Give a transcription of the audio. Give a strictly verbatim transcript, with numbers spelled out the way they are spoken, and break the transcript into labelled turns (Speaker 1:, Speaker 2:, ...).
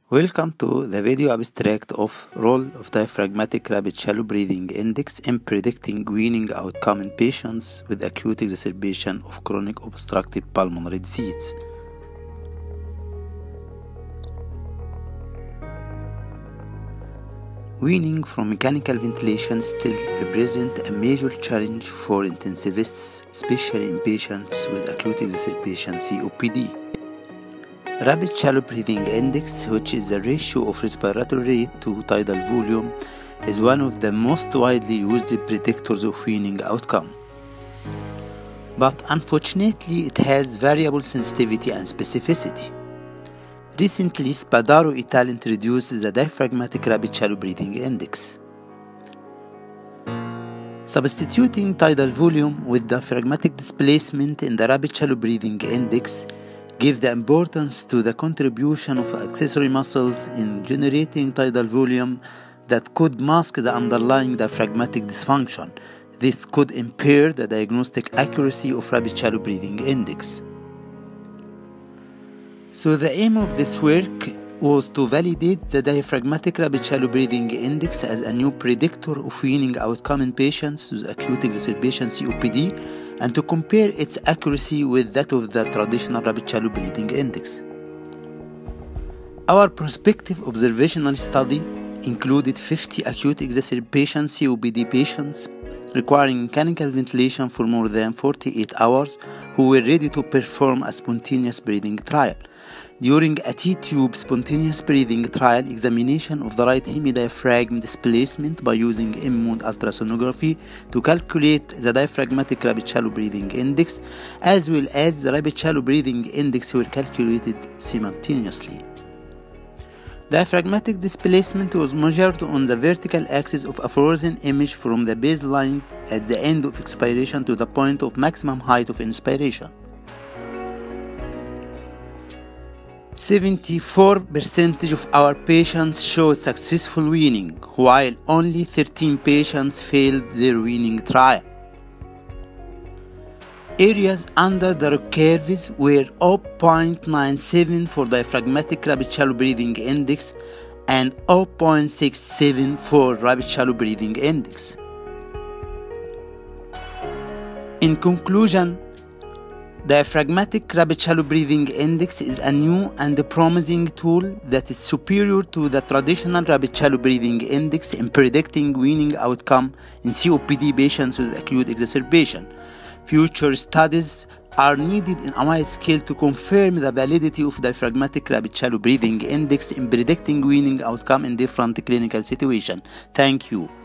Speaker 1: Welcome to the video abstract of role of diaphragmatic rapid shallow breathing index in predicting weaning outcome in patients with acute exacerbation of chronic obstructive pulmonary disease. Weaning from mechanical ventilation still represents a major challenge for intensivists, especially in patients with acute exacerbation C O P D. Rapid shallow breathing index, which is the ratio of respiratory rate to tidal volume, is one of the most widely used predictors of weaning outcome. But unfortunately, it has variable sensitivity and specificity. Recently, Spadaro et al. Introduced the diaphragmatic rapid shallow breathing index. Substituting tidal volume with diaphragmatic displacement in the rapid shallow breathing index give the importance to the contribution of accessory muscles in generating tidal volume that could mask the underlying diaphragmatic dysfunction. This could impair the diagnostic accuracy of rapid shallow breathing index. So the aim of this work was to validate the diaphragmatic rapid shallow breathing index as a new predictor of weaning outcome in patients with acute exacerbation C O P D, and to compare its accuracy with that of the traditional rapid shallow breathing index. Our prospective observational study included fifty acute exacerbation C O P D patients requiring mechanical ventilation for more than forty-eight hours who were ready to perform a spontaneous breathing trial. During a T-tube spontaneous breathing trial, examination of the right hemidiaphragm displacement by using M-mode ultrasonography to calculate the diaphragmatic rapid shallow breathing index, as well as the rapid shallow breathing index, were calculated simultaneously. Diaphragmatic displacement was measured on the vertical axis of a frozen image from the baseline at the end of expiration to the point of maximum height of inspiration. seventy-four percent of our patients showed successful weaning, while only thirteen patients failed their weaning trial. Areas under the curves were zero point nine seven for diaphragmatic rapid shallow breathing index and zero point six seven for rapid shallow breathing index. In conclusion, diaphragmatic rapid shallow breathing index is a new and promising tool that is superior to the traditional rapid shallow breathing index in predicting weaning outcome in C O P D patients with acute exacerbation. Future studies are needed in a wide scale to confirm the validity of diaphragmatic rapid shallow breathing index in predicting weaning outcome in different clinical situations. Thank you.